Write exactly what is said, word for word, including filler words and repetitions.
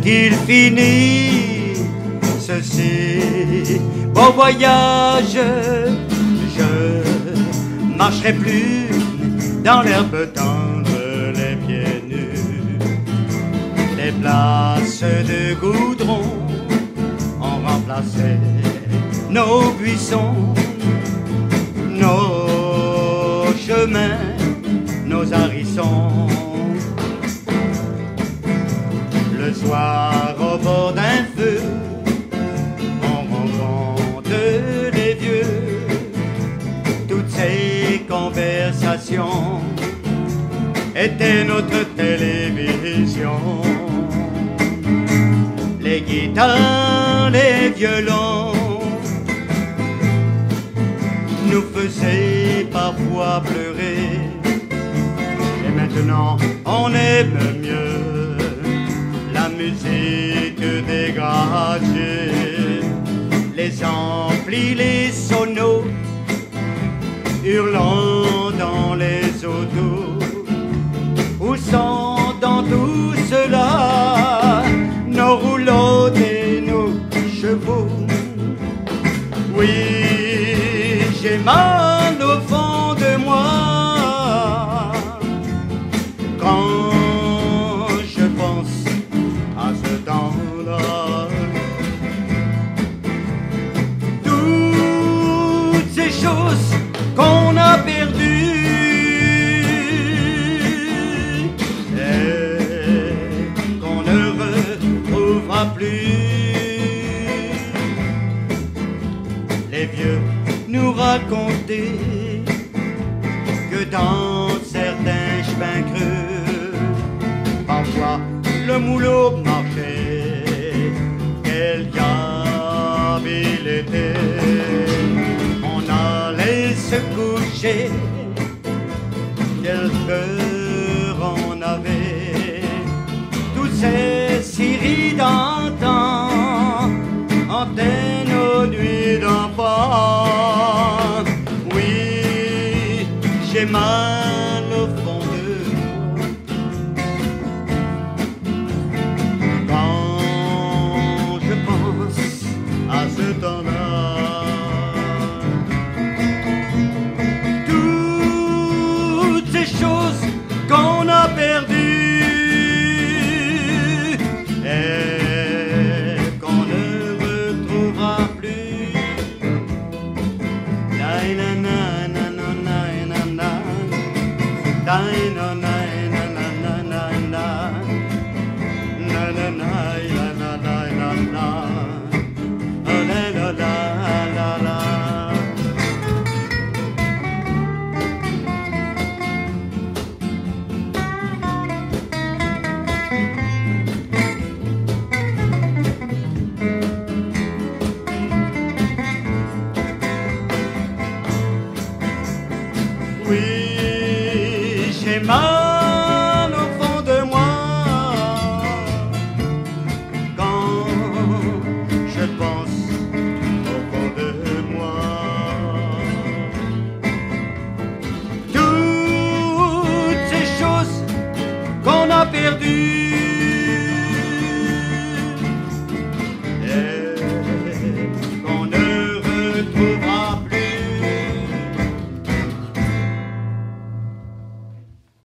qu'il finit ceci beau voyage. Je marcherai plus dans l'herbe tendre, les pieds nus. Les places de goudron ont remplacé nos buissons, nos chemins, nos harissons. Le soir au bord d'un feu, on rencontre les vieux. Toutes ces conversations étaient notre télévision. Les guitares, les violons nous faisaient parfois pleurer. Et maintenant on aime mieux la musique dégagée, les amplis, les sonos hurlant dans les autos. Où sont dans tout cela nos roulottes et nos chevaux? Oui, j'ai mal au fond de moi quand je pense à ce temps-là. Toutes ces choses qu'on a perdues et qu'on ne retrouvera plus. Les vieux nous racontaient que dans certains chemins creux, parfois le moulot marchait. Quel diable il était! On allait se coucher, quel cœur on avait. Toutes ces scieries d'antan hantaient nos nuits d'enfant. Oui, j'ai mal au fond de moi quand je pense à ce temps-là. Toutes ces choses qu'on a perdues et qu'on ne retrouvera plus. Na na na na na na na na na na na na Oui, j'ai mal